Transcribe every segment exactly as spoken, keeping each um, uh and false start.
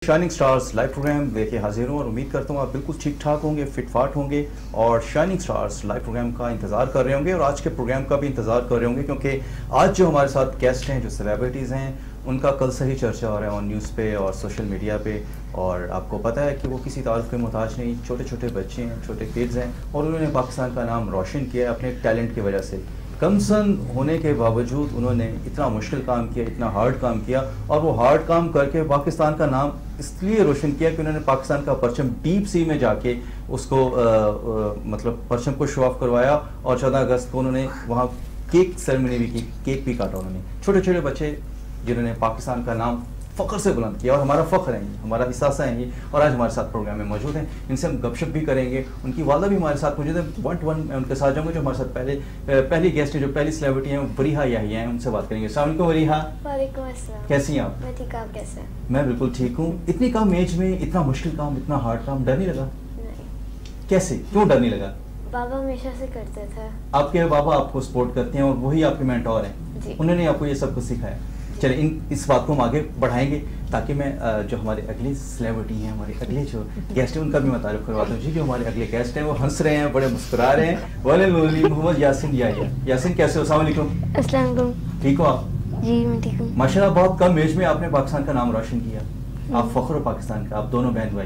Shining stars live programme लेके हाजिर हूँ और उम्मीद करता हूँ आप बिल्कुल ठीक ठाक होंगे, फिट फाट होंगे और शाइनिंग स्टार्स लाइव प्रोग्राम का इंतज़ार कर रहे होंगे और आज के प्रोग्राम का भी इंतज़ार कर रहे होंगे, क्योंकि आज जो हमारे साथ गेस्ट हैं, जो सेलिब्रिटीज़ हैं, उनका कल से ही चर्चा हो रहा है ऑन न्यूज़ पे और सोशल मीडिया पे। और आपको पता है कि वो किसी तारुफ के मोहताज नहीं, छोटे छोटे बच्चे हैं, छोटे किड्स हैं और उन्होंने पाकिस्तान का नाम रोशन किया है अपने टैलेंट की वजह से। कमसन होने के बावजूद उन्होंने इतना मुश्किल काम किया, इतना हार्ड काम किया और वो हार्ड काम करके पाकिस्तान का नाम इसलिए रोशन किया कि उन्होंने पाकिस्तान का परचम डीप सी में जाके उसको आ, आ, मतलब परचम को शो ऑफ करवाया और चौदह अगस्त को उन्होंने वहाँ केक सेरेमनी भी की, केक भी काटा उन्होंने। छोटे छोटे बच्चे जिन्होंने पाकिस्तान का नाम फ़ख्र से बुलंद किया और हमारा फ़ख्र है ये, हमारा हिस्सा है ये। और आज हमारे साथ प्रोग्राम में मौजूद हैं, इनसे हम गपशप भी करेंगे। उनकी वालदा भी हमारे साथ मौजूद है, वन टू वन मैं उनके साथ जाऊँगा। जो हमारे साथ पहले पहली गेस्ट है, जो पहली सेलिब्रिटी हैं, वरीहा याहिया हैं, उनसे बात करेंगे। अस्सलाम वालेकुम वरीहा। वालेकुम अस्सलाम। कैसी हैं आप? मैं ठीक, आप कैसे हैं? मैं बिल्कुल ठीक हूँ। इतनी कम एज में इतना मुश्किल काम, इतना हार्ड काम, डर नहीं लगा? नहीं। कैसे, क्यों डर नहीं लगा? बाबा हमेशा से करते थे। आपके बाबा आपको सपोर्ट करते हैं और वही आपके मेंटोर हैं, उन्होंने आपको ये सब कुछ सिखाया। चले इन इस बात को हम आगे बढ़ाएंगे ताकि मैं जो हमारे अगले सेलिब्रिटी हैं, हमारे अगले जो गेस्ट हैं, उनका भी मैं तारीफ करवाता हूँ। जी, जो हमारे अगले गेस्ट हैं वो हंस रहे हैं, बड़े मुस्कुरा रहे हैं। वाले मोहम्मद यासिन याहिया। यासिन कैसे हो? अस्सलाम वालेकुम। अस्सलाम वालेकुम। ठीक हो आप? जी मैं ठीक हूँ। माशाल्लाह बहुत कम एज में आपने पाकिस्तान का नाम रोशन किया। आप फख्र हो पाकिस्तान का, आप दोनों बहन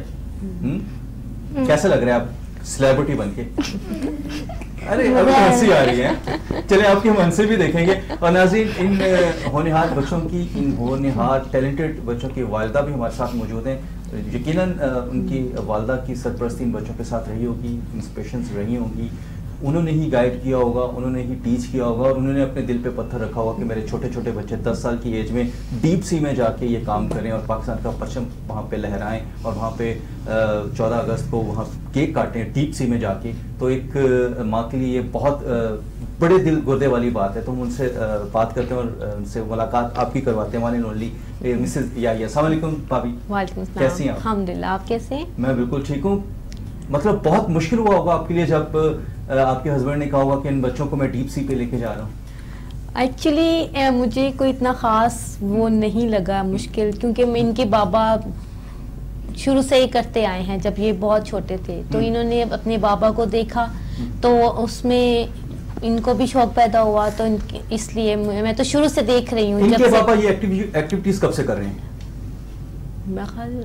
भाई। कैसा लग रहा है आप सेलिब्रिटी बन के? अरे अभी हंसी आ रही है। चले आपके हम हंसे भी देखेंगे। और नाज़रीन, इन होनहार बच्चों की, इन होनहार टैलेंटेड बच्चों की वालिदा भी हमारे साथ मौजूद हैं। यकीनन उनकी वालिदा की सरपरस्ती इन बच्चों के साथ रही होगी, इंस्पिरेशंस रही होंगी, उन्होंने ही गाइड किया होगा, उन्होंने ही टीच किया होगा और उन्होंने अपने दिल पे पत्थर रखा होगा कि मेरे छोटे छोटे बच्चे दस साल की एज में डीप सी में जाके ये काम करें और पाकिस्तान का परचम वहाँ पे लहराएं और वहाँ पे चौदह अगस्त को वहाँ केक काटें डीप सी में जाके। तो एक माँ के लिए ये बहुत बड़े दिल गुर्दे वाली बात है। तो हम उनसे बात करते हैं और उनसे मुलाकात आपकी करवाते हैं। One and only Mrs Yahya. अस्सलाम वालेकुम भाभी। वालेकुम सलाम। कैसी हैं आप? अल्हम्दुलिल्लाह, आप कैसे हैं? मैं बिल्कुल ठीक हूँ। मतलब बहुत मुश्किल हुआ होगा आपके लिए जब आपके हस्बैंड ने कहा होगा कि इन बच्चों को मैं डीप सी पे लेके जा रहा हूँ। एक्चुअली मुझे कोई इतना ख़ास वो नहीं लगा मुश्किल, क्योंकि मैं इनके बाबा शुरू से ही करते आए हैं। जब ये बहुत छोटे थे तो इन्होंने अपने बाबा को देखा तो उसमें इनको भी शौक पैदा हुआ, तो इसलिए मैं तो शुरू से देख रही हूँ। इनके बाबा ये एक्टिविटीज कब से कर रहे हैं? मैं ख्याल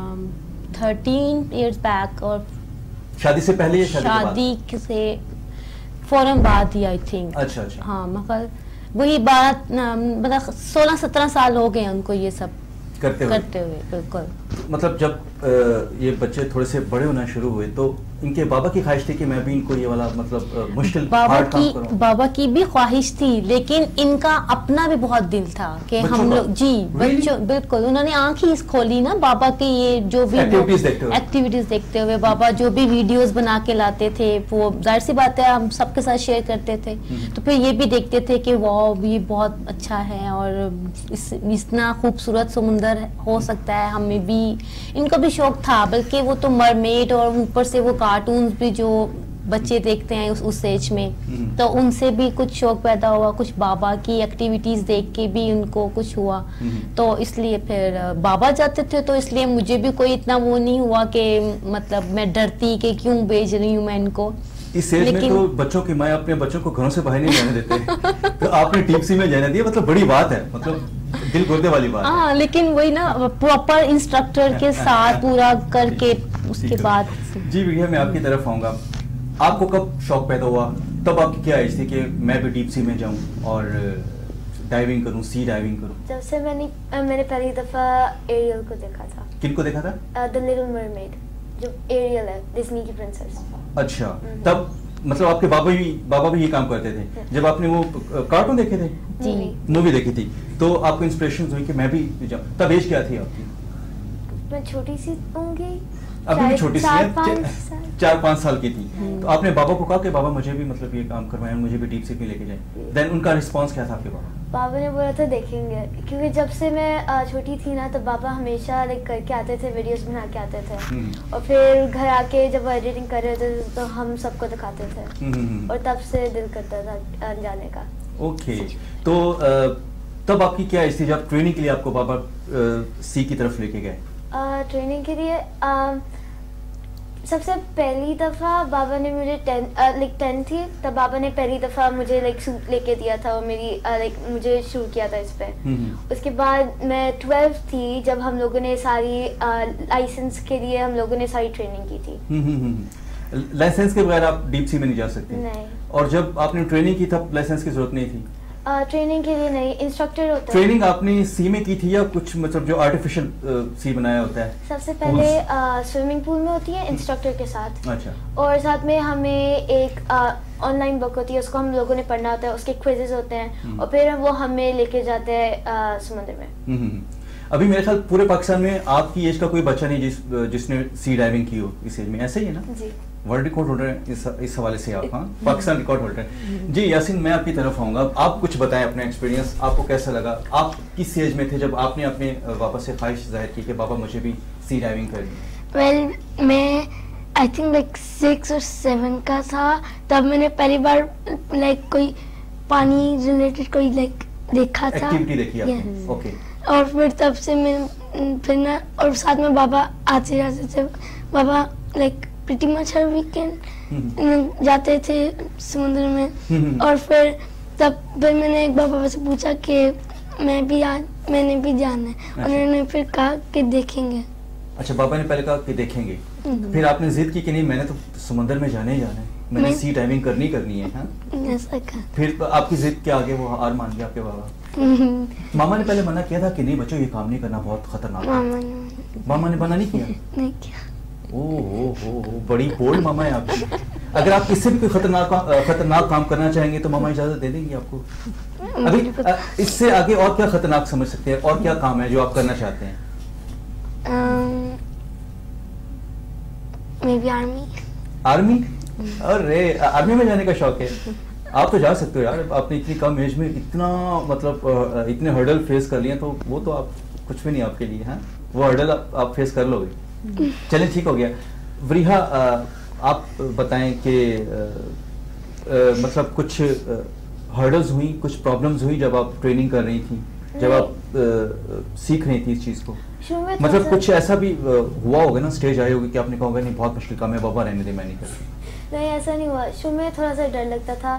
थर्टीन इयर्स बैक। और शादी से पहले या शादी, शादी से फौरन बाद ही आई थिंक। अच्छा अच्छा। हाँ मतलब वही बात, मतलब सोलह सत्रह साल हो गए उनको ये सब करते हुए करते हुए बिल्कुल। मतलब जब आ, ये बच्चे थोड़े से बड़े होना शुरू हुए तो इनके बाबा की ख्वाहिश थी कि मैं भी इनको ये वाला मतलब मुश्किल बाबा की बाबा की भी ख्वाहिश थी, लेकिन इनका अपना भी बहुत दिल था कि हम लोग जी बच्चों बिल्कुल। उन्होंने आंख ही खोली ना बाबा के ये जो भी एक्टिविटीज देखते हुए एक्टिविटीज देखते हुए बाबा जो भी वीडियोस बना के लाते थे वो जाहिर सी बात है हम सबके साथ शेयर करते थे। तो फिर ये भी देखते थे कि वाह ये बहुत अच्छा है और इस, इतना खूबसूरत समुंदर हो सकता है, हमें भी। इनको भी शौक था, बल्कि वो तो मरमेड और ऊपर से वो कार्टून्स भी जो बच्चे देखते हैं उस उस एज में, तो उनसे भी कुछ शौक पैदा हुआ, कुछ बाबा की एक्टिविटीज देख के भी उनको कुछ हुआ। तो इसलिए फिर बाबा जाते थे तो इसलिए मुझे भी कोई इतना वो नहीं हुआ कि मतलब मैं डरती कि क्यों भेज रही हूँ मैं इनको। इस एज में तो बच्चों की माँ अपने बच्चों को घरों से बाहर नहीं जाने देते तो आपने डीप सी में जाने दिया, मतलब बड़ी बात है, मतलब दिल गुर्दे वाली बात है। हाँ, लेकिन वही ना प्रॉपर इंस्ट्रक्टर के साथ पूरा करके उसके बाद। जी भैया, मैं आपकी तरफ आऊंगा। आपको कब शौक पैदा हुआ, तब आपकी क्या एज थी कि मैं भी डीप सी में जाऊं और डाइविंग करूं, सी डाइविंग करूं? जब से मैंने मैंने पहली दफा एरियल को देखा था। किनको देखा था? द लिटिल मरमेड, जो एरियल है डिज्नी की प्रिंसेस। अच्छा, तब मतलब आपके बाबा भी बाबा भी ये काम करते थे जब आपने वो कार्टून देखे थे? जी, मूवी देखी थी तो आपको इंस्पिरेशन हुई कि मैं भी जाऊं। तब एज क्या थी आपकी? मैं छोटी सी होंगी, अभी भी छोटी सी है, चार पाँच साल की थी। हम्म। तो आपने बाबा को कहा कि बाबा मुझे भी मतलब ये काम करवाएं, मुझे भी डीप सी में लेके जाएं। देन उनका रिस्पांस क्या था आपके बाबा? बाबा ने बोला था देखेंगे, क्योंकि जब से मैं छोटी थी ना तो बाबा हमेशा लाइक करके आते थे, वीडियोस बना के आते थे और फिर घर आके जब एडिटिंग कर रहे थे तो हम सबको दिखाते थे और तब से दिल करता था जाने का। ओके, तो तब आपकी क्या एज थी जब ट्रेनिंग के लिए आपको बाबा सी की तरफ लेके गए? ट्रेनिंग के लिए uh, सबसे पहली दफ़ा बाबा ने मुझे टेन लाइक टेन थी तब बाबा ने पहली दफ़ा मुझे लाइक सूट लेके दिया था और मेरी लाइक uh, मुझे शुरू किया था इस पे। उसके बाद मैं ट्वेल्व थी जब हम लोगों ने सारी लाइसेंस uh, के लिए हम लोगों ने सारी ट्रेनिंग की थी। लाइसेंस के बगैर आप डीप सी में नहीं जा सकते? नहीं। और जब आपने ट्रेनिंग की तब लाइसेंस की जरूरत नहीं थी? ट्रेनिंग uh, के लिए नहीं, इंस्ट्रक्टर होता है। ट्रेनिंग आपने सी में की थी या कुछ मतलब जो आर्टिफिशियल सी बनाया होता है? सबसे पहले स्विमिंग पूल में होती है इंस्ट्रक्टर के साथ। अच्छा। और साथ में हमें एक ऑनलाइन बुक होती है, उसको हम लोगों ने पढ़ना होता है, उसके क्विजेज होते हैं और फिर वो हमें लेके जाते हैं समुद्र में। अभी मेरे ख्याल पूरे पाकिस्तान में आपकी एज का कोई बच्चा नहीं जिस जिसने सी डाइविंग की हो इस एज में, ऐसा ही है ना? जी। वर्ल्ड रिकॉर्ड होल्डर है इस इस हवाले से आप? हाँ, पाकिस्तान रिकॉर्ड होल्डर है जी। यासीन, मैं आपकी तरफ आऊँगा, आप कुछ बताएं अपना एक्सपीरियंस, आपको कैसा लगा? आप किस एज में थे जब आपने अपने वापस से ख्वाहिश जाहिर की कि बाबा मुझे भी सी डाइविंग करनी है? वेल मैं आई थिंक लाइक सिक्स और सेवन का था तब मैंने पहली बार लाइक कोई पानी रिलेटेड कोई लाइक देखा था, एक्टिविटी देखी आपने? ओके। और फिर तब से मैं फिर ना और साथ में बाबा आते जाते थे, बाबा लाइक प्रीटी मच हर वीकेंड जाते थे समुद्र में। और फिर तब फिर मैंने एक बाबा से पूछा कि मैं भी आज मैंने भी जाना है। अच्छा। और उन्होंने फिर कहा कि देखेंगे। अच्छा, बाबा ने पहले कहा कि देखेंगे, फिर आपने जिद की कि नहीं मैंने तो समुद्र में जाने ही जाना है, मैंने मैं... सी डाइविंग करनी करनी है। हाँ? ऐसा कहा। फिर आपकी जिद के आगे वो हार मान गया आपके बाबा? मामा ने पहले मना किया था कि नहीं बच्चों ये काम नहीं करना, बहुत खतरनाक है? मामा ने मामा ने मना नहीं किया? नहीं किया। ओ हो हो बड़ी बोल्ड मामा है आपकी। अगर आप इससे भी कोई खतरनाक खतरनाक काम करना चाहेंगे तो मामा इजाजत दे देंगी आपको? अभी इससे आगे और क्या खतरनाक समझ सकते हैं, और क्या काम है जो आप करना चाहते हैं? Maybe army. आर्मी? अरे आर्मी में जाने का शौक है? आप तो जा सकते हो यार, आपने इतनी कम एज में इतना मतलब इतने हर्डल फेस कर लिए, तो वो तो आप कुछ भी नहीं आपके लिए। हैं वो हर्डल आप, आप फेस कर लोगे। चलें ठीक हो गया। वरीहा, आप बताएं कि मतलब कुछ हर्डल्स हुई, कुछ प्रॉब्लम्स हुई जब आप ट्रेनिंग कर रही थी, जब आप आ, सीख रही थी इस चीज़ को? मतलब कुछ ऐसा भी हुआ होगा ना, स्टेज आई होगी कि आपने कहा होगा नहीं बहुत मुश्किल काम है बाबा, रहने दे, मैं नहीं कर रही? नहीं, ऐसा नहीं हुआ। शुरू में थोड़ा सा डर लगता था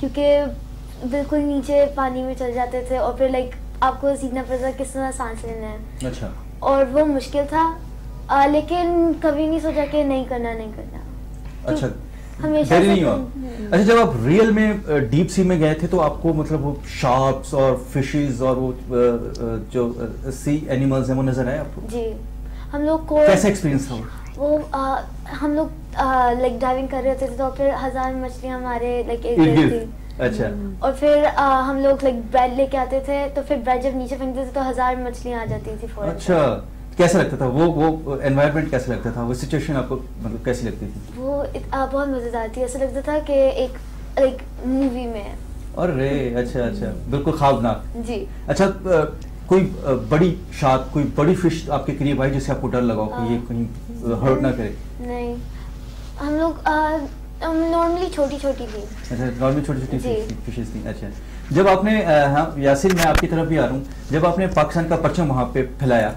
क्योंकि बिल्कुल नीचे पानी में चल जाते थे और फिर लाइक आपको सीखना पड़ता किस तरह सांस लेना है। अच्छा। और वो मुश्किल था, आ, लेकिन कभी नहीं सोचा कि नहीं करना नहीं करना। अच्छा, हमेशा नहीं हुआ। अच्छा, जब आप रियल में डीप सी में गए थे तो आपको मतलब वो शार्क्स और फिशेस और वो जो सी एनिमल्स हैं वो नजर आए आपको? जी, हम लोग को कैसा एक्सपीरियंस था वो? आ, हम लोग लाइक डाइविंग कर रहे थे तो फिर हजार मछलियां हमारे लाइक एक थी। अच्छा। और फिर आ, हम लोग लाइक ब्रेड लेके आते थे तो फिर ब्रेड जब नीचे फेंकते थे तो हजार मछलियां आ जाती थी फौरन। अच्छा, कैसा लगता था वो वो एनवायरनमेंट कैसा लगता था, वो सिचुएशन आपको मतलब कैसी लगती थी? वो आ, बहुत मजेदार थी, ऐसा लगता था कि एक लाइक मूवी में है। अरे अच्छा अच्छा, बिल्कुल ख्वाबनाक। जी। अच्छा, आ, कोई आ, बड़ी शार्क, कोई बड़ी फिश आपके करीब आई जिससे आपको डर लगा कि ये कहीं हर्ट ना करे? नहीं, हम लोग नॉर्मली छोटी छोटी थी। अच्छा, नॉर्मली छोटी छोटी फिशेस थी। अच्छा, जब आपने हाँ यासिन, मैं आपकी तरफ भी आ रहा हूँ, जब आपने पाकिस्तान का परचम वहाँ पे फैलाया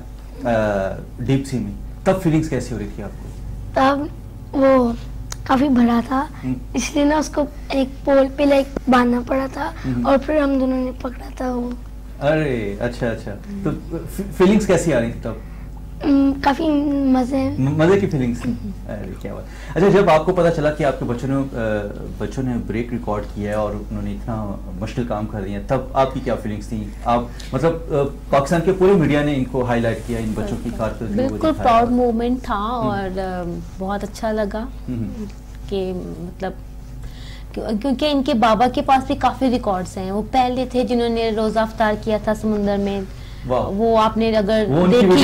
डीप सी में, तब फीलिंग्स कैसी हो रही थी आपको? तब वो काफी बड़ा था, इसलिए ना उसको एक पोल पे लाइक बांधना पड़ा था और फिर हम दोनों ने पकड़ा था वो। अरे अच्छा अच्छा, तो फीलिंग्स कैसी आ रही थी तब? काफी मजे मजे की फीलिंग्स थी। अरे क्या बात। अच्छा, जब आपको पता चला कि आपके बच्चों ने बच्चों ने ब्रेक रिकॉर्ड किया है और उन्होंने इतना मुश्किल काम कर दिया, तब आपकी क्या फीलिंग्स थी? आप मतलब पाकिस्तान के पूरे मीडिया ने इनको हाईलाइट किया, इन बच्चों की कारकर्दगी को बिल्कुल प्राउड मोमेंट था और बहुत अच्छा लगा कि मतलब क्योंकि इनके बाबा के पास भी काफी रिकॉर्ड्स हैं। वो पहले थे जिन्होंने रोजा अफ्तार किया था समुद्र में, वो आपने अगर देखी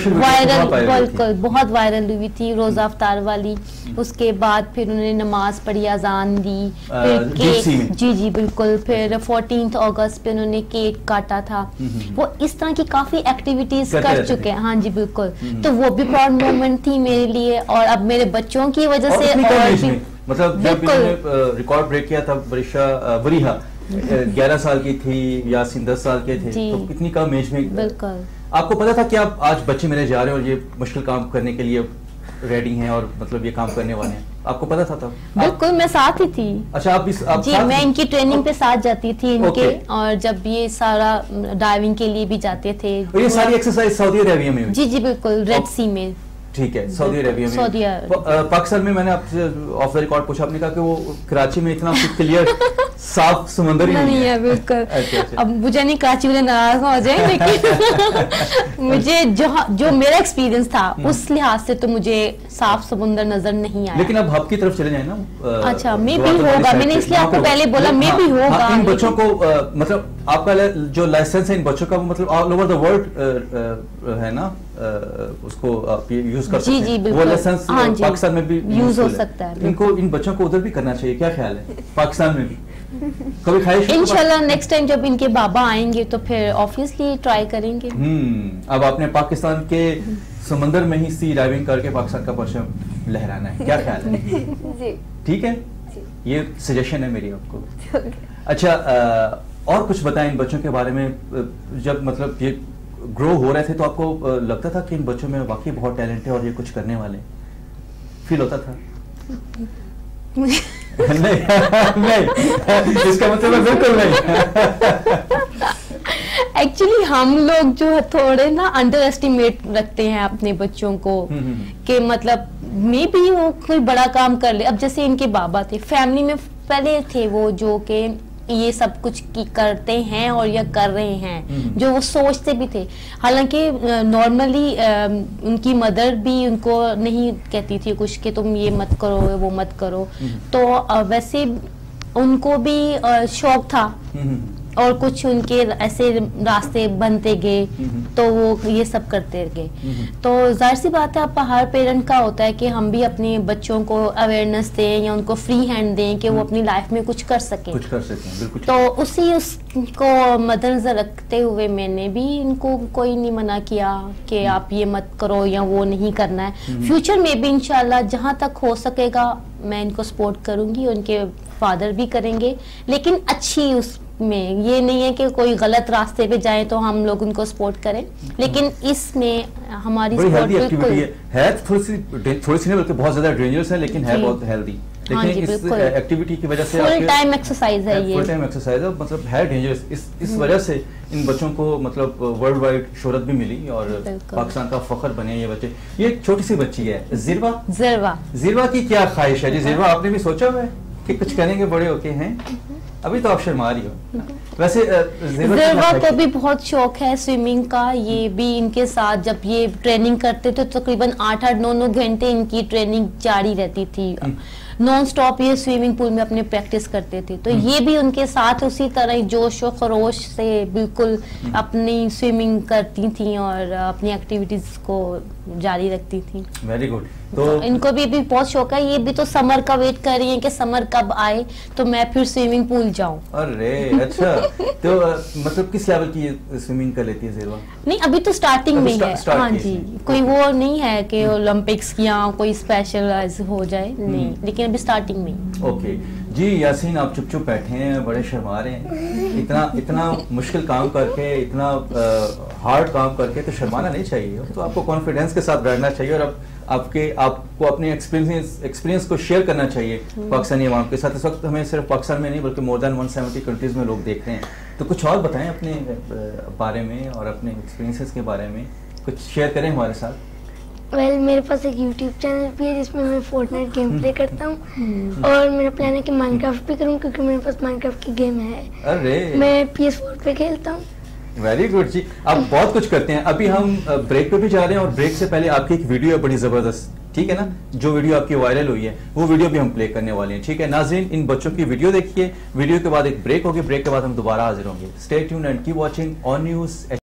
वायरल बहुत वायरल हुई थी रोजा अफ्तार वाली। उसके बाद फिर उन्होंने नमाज पढ़ी, अजान दी, फिर केक, जी जी बिल्कुल, फिर फोर्टीन्थ अगस्त पे उन्होंने केक काटा था। वो इस तरह की काफी एक्टिविटीज कर चुके हैं। हाँ जी बिल्कुल, तो वो भी प्राउड मोमेंट थी मेरे लिए और अब मेरे बच्चों की वजह से और भी मतलब जब इन्होंने रिकॉर्ड ब्रेक किया था, वरीहा ग्यारह साल की थी, यासीन दस साल के थे, तो कितनी कम एज में। बिल्कुल आपको पता था कि आप आज बच्चे मेरे जा रहे हैं और ये मुश्किल काम करने के लिए रेडी हैं और मतलब ये काम करने वाले हैं, आपको पता था तब? बिल्कुल, मैं साथ ही थी। अच्छा, आप इस आप जी, साथ मैं थी? इनकी ट्रेनिंग पे साथ जाती थी इनके, Okay. और जब ये सारा डाइविंग के लिए भी जाते थे। और ये सारी एक्सरसाइज सऊदी अरेबिया में हुई? जी जी बिल्कुल, रेड सी में। ठीक है, सऊदी अरेबिया में। Saudi Arabia. पाकिस्तान में मैंने आपसे ऑफ द रिकॉर्ड पूछा, आपने कहा कि वो कराची में इतना क्लियर साफ समुंदर ही नहीं नहीं है। बिल्कुल। अच्छा, अच्छा। अब मुझे नहीं कराची वाले नाराज हो जाए, लेकिन मुझे जो जो मेरा एक्सपीरियंस था उस लिहाज से तो मुझे साफ समुंदर नजर नहीं आया। लेकिन अब हब की तरफ चले जाए ना। अच्छा, मे भी होगा, मैंने इसलिए आपको पहले बोला मे भी होगा। इन बच्चों को मतलब आपका जो लाइसेंस है इन बच्चों का, वो मतलब ऑल ओवर द वर्ल्ड है ना, उसको आप यूज कर सकते हैं। जी जी बिल्कुल, वो लाइसेंस पाकिस्तान में भी यूज हो सकता है। इनको इन बच्चों को उधर भी करना चाहिए, क्या ख्याल है? पाकिस्तान में भी कभी ख्वाहिश? इंशाल्लाह नेक्स्ट टाइम जब इनके बाबा आएंगे तो फिर ऑब्वियसली ट्राई करेंगे। हम्म अब आपने पाकिस्तान के समंदर में ही सी डाइविंग करके पाकिस्तान का परचम लहराना है, क्या ख्याल है? जी ठीक है, ये सजेशन है मेरी आपको। अच्छा, आ, और कुछ बताएं इन बच्चों के बारे में। जब मतलब ये ग्रो हो रहे थे तो आपको लगता था कि इन बच्चों में वाकई बहुत टैलेंट है और ये कुछ करने वाले, फील होता था? नहीं नहीं, इसका मतलब है बिल्कुल नहीं। एक्चुअली हम लोग जो है थोड़े ना अंडर एस्टिमेट रखते हैं अपने बच्चों को, कि मतलब मे भी वो कोई बड़ा काम कर ले। अब जैसे इनके बाबा थे, फैमिली में पहले थे वो जो कि ये सब कुछ की करते हैं और या कर रहे हैं, जो वो सोचते भी थे। हालांकि नॉर्मली उनकी मदर भी उनको नहीं कहती थी कुछ कि तुम ये मत करो वो मत करो, तो uh, वैसे उनको भी uh, शौक था और कुछ उनके ऐसे रास्ते बनते गए तो वो ये सब करते गए। तो जाहिर सी बात है, अब हर पेरेंट का होता है कि हम भी अपने बच्चों को अवेयरनेस दें या उनको फ्री हैंड दें कि वो अपनी लाइफ में कुछ कर सकें कुछ कर सकें बिल्कुल। तो उसी उसको मद्देनजर रखते हुए मैंने भी इनको कोई नहीं मना किया कि आप ये मत करो या वो नहीं करना है। फ्यूचर में भी इंशाल्लाह जहाँ तक हो सकेगा मैं इनको सपोर्ट करूंगी, उनके फादर भी करेंगे, लेकिन अच्छी उस में ये नहीं है कि कोई गलत रास्ते पे जाए तो हम लोग उनको सपोर्ट करें, लेकिन इसमें हमारी सपोर्ट बिल्कुल है, है थोड़ी सी थोड़ी सी नहीं बल्कि बहुत ज्यादा डेंजरस है, लेकिन है बहुत हेल्दी। लेकिन इस एक्टिविटी की वजह से फुल टाइम एक्सरसाइज है, ये फुल टाइम एक्सरसाइज है, मतलब है डेंजरस। इस इस वजह से इन बच्चों को मतलब वर्ल्ड वाइड शोहरत भी मिली और पाकिस्तान का फख्र बने ये बच्चे। ये एक छोटी सी बच्ची है जिरवा। जिरवा जिरवा की क्या ख्वाहिश है जी? जिरवा, आपने भी सोचा हुआ है कि कुछ करेंगे बड़े होके? हैं अभी तो आप शर्मा रही हो। वैसे जिरवा को भी बहुत शौक है स्विमिंग का। ये भी इनके साथ जब ये ट्रेनिंग करते थे तो तकरीबन आठ आठ नौ नौ घंटे इनकी ट्रेनिंग जारी रहती थी, नॉन स्टॉप ये स्विमिंग पूल में अपने प्रैक्टिस करते थे। तो ये भी उनके साथ उसी तरह जोश और खरोश से बिल्कुल अपनी स्विमिंग करती थी और अपनी एक्टिविटीज को जारी रखती थी। Very good. तो, तो इनको भी, भी बहुत शौक है। ये भी तो समर का वेट कर रही है कि समर कब आए तो मैं फिर स्विमिंग पूल जाऊं। अरे अच्छा, तो मतलब किस लेवल की स्विमिंग कर लेती है जिरवा? नहीं, अभी तो स्टार्टिंग में है। हाँ जी, कोई वो नहीं है कि ओलंपिक्स या कोई स्पेशलाइज हो जाए, नहीं, लेकिन अभी स्टार्टिंग में। ओके जी। यासीन, आप चुप चुप बैठे हैं, बड़े शर्मा रहे हैं। इतना इतना मुश्किल काम करके, इतना हार्ड काम करके तो शर्माना नहीं चाहिए, तो आपको कॉन्फिडेंस के साथ रहना चाहिए और अब आपके आपको अपने एक्सपीरियंस एक्सपीरियंस को शेयर करना चाहिए पाकिस्तानी अवाम के साथ। इस वक्त हमें सिर्फ पाकिस्तान में नहीं बल्कि more than one seventy countries में लोग देख रहे हैं, तो कुछ और बताएं अपने बारे में और अपने एक्सपीरियंसेस के बारे में, कुछ शेयर करें हमारे साथ। वेल well, मेरे पास एक यूट्यूब चैनल भी है जिसमें मैं फोर्टनाइट गेम प्ले करता हूँ और मेरा प्लान है कि माइनक्राफ्ट भी करूँ क्योंकि मेरे पास माइनक्राफ्ट की गेम है। अरे मैं पी एस फोर पे खेलता हूँ। वेरी गुड जी, आप बहुत कुछ करते हैं। अभी हम ब्रेक पे भी जा रहे हैं और ब्रेक से पहले आपकी एक वीडियो है बड़ी जबरदस्त, ठीक है ना, जो वीडियो आपकी वायरल हुई है वो वीडियो भी हम प्ले करने वाले हैं। ठीक है नाज़रीन, इन बच्चों की वीडियो देखिए, वीडियो के बाद एक ब्रेक होगी, ब्रेक के बाद हम दोबारा हाजिर होंगे। Stay tuned and keep watching on news.